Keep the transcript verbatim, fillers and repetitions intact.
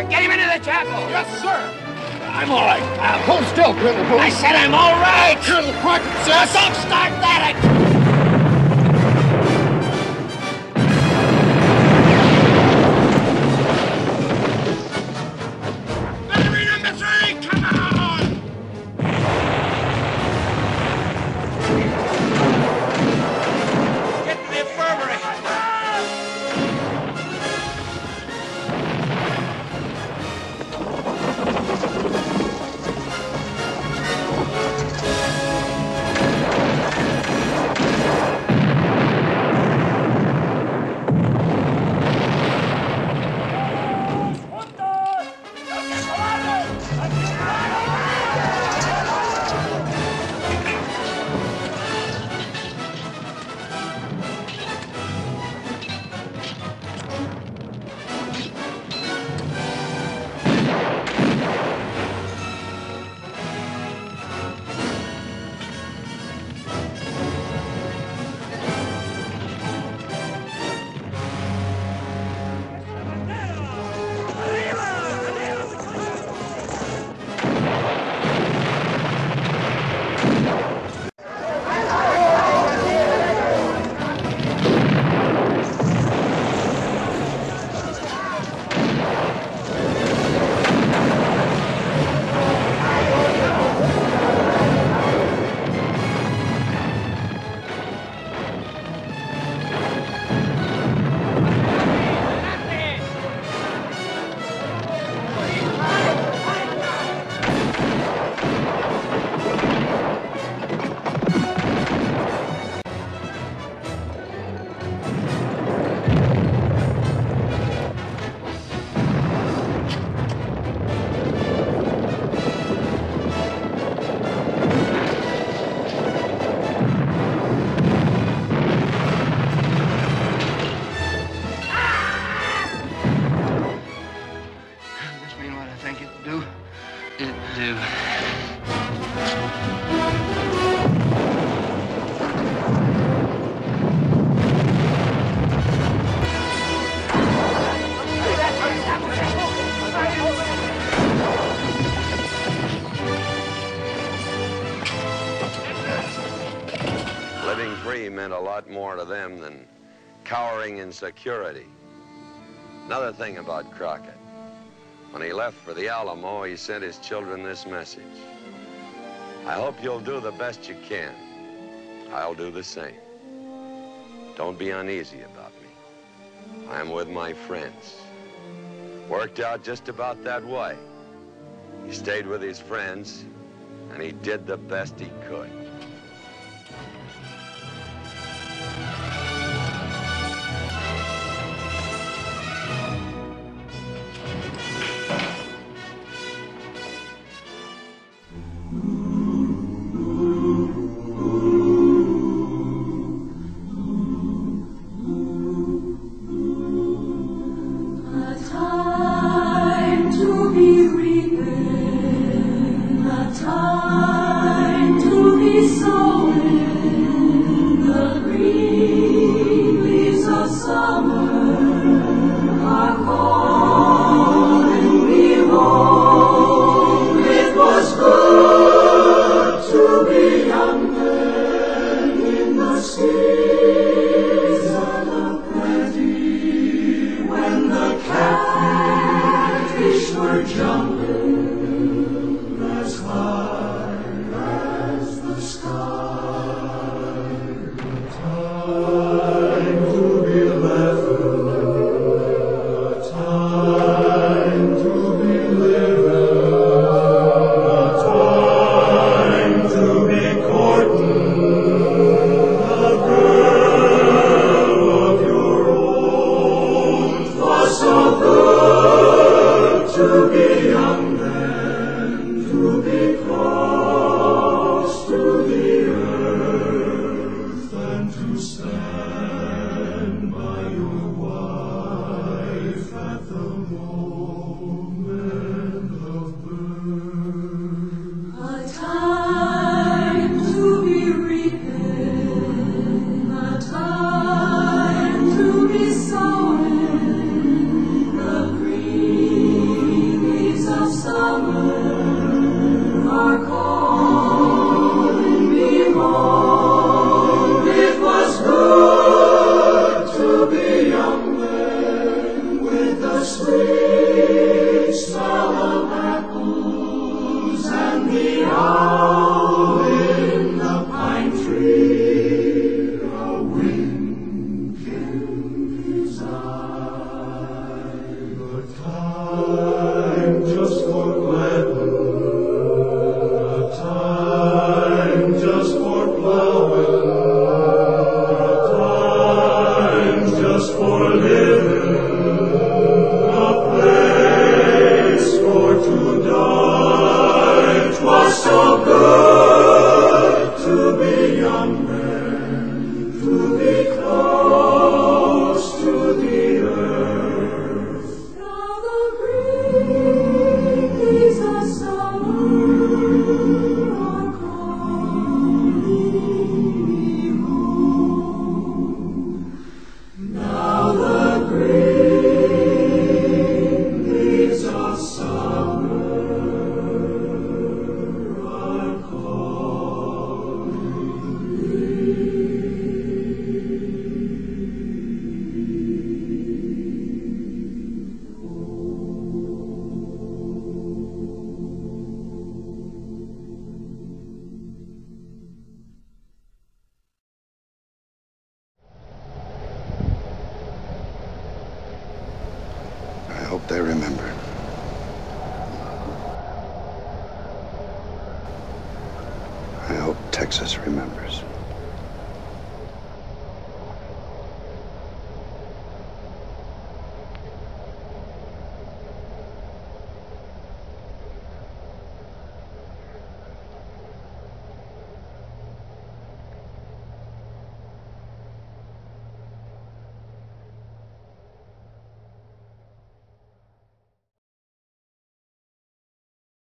Parker, get him into the chapel. Yes, sir. I'm all right, pal. Hold still, Colonel Booth. I said I'm all right. Colonel Crockett says... Don't start that. Battery number three, come on! Get to the infirmary. It do. Living free meant a lot more to them than cowering in security. Another thing about Crockett. When he left for the Alamo, he sent his children this message. I hope you'll do the best you can. I'll do the same. Don't be uneasy about me. I'm with my friends. Worked out just about that way. He stayed with his friends, and he did the best he could. The green summer are calling me home. It was good to be young then, with the sweet smell of apples and the owl in the pine tree, a wink in his eye. The time just for gladness, a time just for plowing, a time just for living, a place for to die. 'Twas so good to be young men, to be close to the earth. Now the green leaves of summer are calling me home. Now the green leaves of summer are calling me. I hope they remember. I hope Texas remembers.